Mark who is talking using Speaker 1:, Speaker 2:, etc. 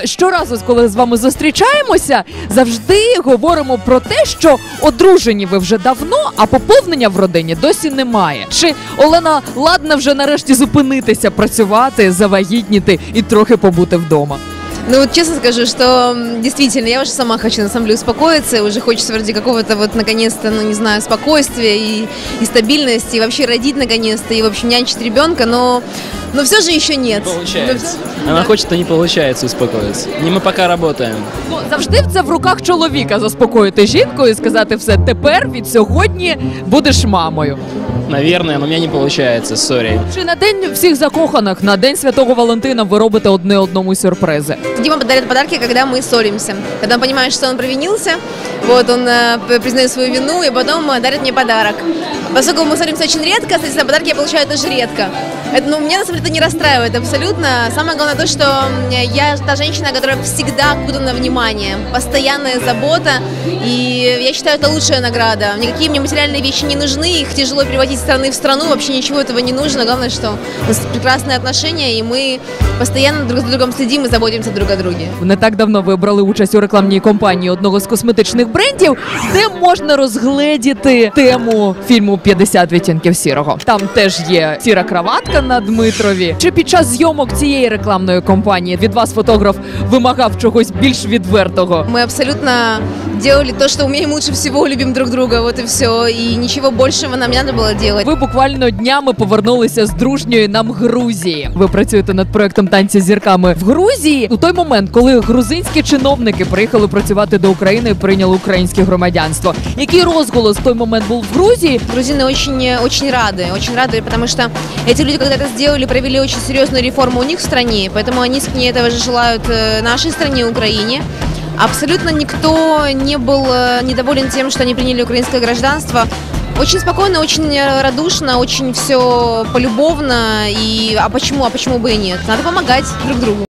Speaker 1: щоразу, коли з вами зустрічаємося, завжди говоримо про те, що одружені ви вже давно, а поповнення в родині досі немає. Чи Олена ладна вже нарешті зупинитися, працювати, завагітніти і трохи побути вдома?
Speaker 2: Ну вот честно скажу, что действительно я уже сама хочу на самом деле успокоиться, уже хочется вроде какого-то вот наконец-то, ну не знаю, спокойствия и стабильности, и вообще родить наконец-то, и в общем нянчить ребенка, но все же еще нет.
Speaker 3: Не получается. Она хочет, а не получается успокоиться. Не мы пока работаем.
Speaker 1: Ну, завжди це в руках чоловіка заспокоїти жінку і сказати все, тепер від сьогодні будеш мамою.
Speaker 3: Наверное, но у меня не получается, сорі.
Speaker 1: Чи на день всіх закоханих, на день Святого Валентина ви робите одне одному сюрпризи?
Speaker 2: Дима дарит подарки, когда мы ссоримся, когда он понимает, что он провинился, вот он признает свою вину и потом дарит мне подарок. Поскольку мы ссоримся очень редко, соответственно, подарки я получаю тоже редко. Это, меня на самом деле это не расстраивает абсолютно. Самое главное то, что я та женщина, которая всегда окутана вниманием, постоянная забота, и я считаю, это лучшая награда. Никакие мне материальные вещи не нужны, их тяжело переводить из страны в страну, вообще ничего этого не нужно. Главное, что у нас прекрасные отношения, и мы постоянно друг за другом следим и заботимся друг о друге.
Speaker 1: Не так давно ви брали участь у рекламній кампанії одного з косметичних брендів, де можна розгледіти тему фільму «50 відтінків сірого». Там теж є сіра краватка на Дмитрові. Чи під час зйомок цієї рекламної кампанії від вас фотограф вимагав чогось більш відвертого?
Speaker 2: Мы абсолютно делали то, что умеем лучше всего, любим друг друга, вот и все. И ничего большего нам не надо было делать.
Speaker 1: Ви буквально днями повернулися з дружньої нам Грузії. Ви працюєте над проектом «Танці з зірками» в Грузії. У той момент, коли грузинські чиновники приїхали працювати до України і прийняли українське громадянство. Який розголос в той момент був в Грузії?
Speaker 2: Грузины очень рады, потому что эти люди, когда это сделали, провели очень серьезную реформу у них в стране, поэтому они искренне этого же желают нашей стране, Украине. Абсолютно никто не был недоволен тем, что они приняли украинское гражданство. Очень спокойно, очень радушно, очень все полюбовно. А почему бы и нет? Надо помогать друг другу.